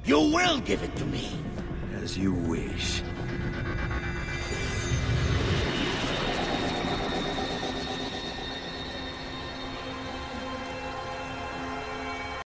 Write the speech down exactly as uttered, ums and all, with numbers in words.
You will give it to me. As you wish.